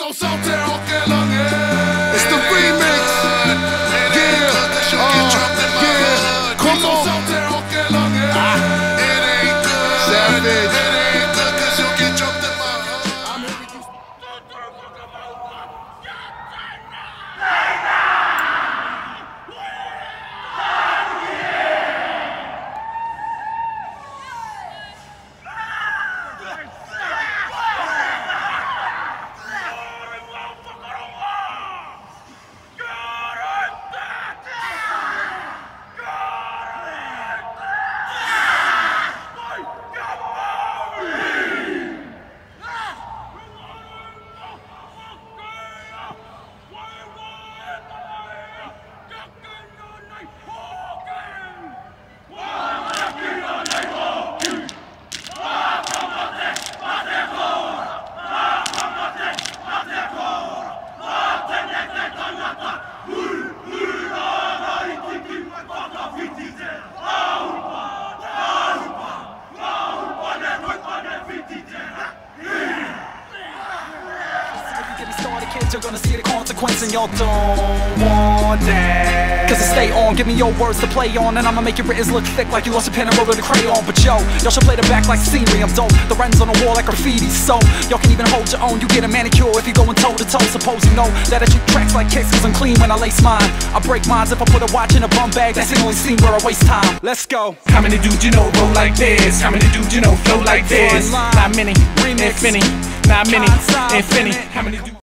så salty och lange. It's the remix. Yeah, yeah, come on. Savage. Kids are gonna see the consequence and y'all don't want that. Cause I stay on, give me your words to play on, and I'ma make your writtens look thick like you lost a pen and wrote with a crayon. But yo, y'all should play the back like scenery, I'm dope. The writings on the wall like graffiti, so y'all can even hold your own. You get a manicure if you going toe to toe. Suppose you know that I shoot tracks like kicks cause I'm clean when I lace mine. I break minds if I put a watch in a bum bag. That's the only scene where I waste time. Let's go. How many dudes you know roll like this? How many dudes you know flow like this? Not many, if any. Not many, if any. How many dudes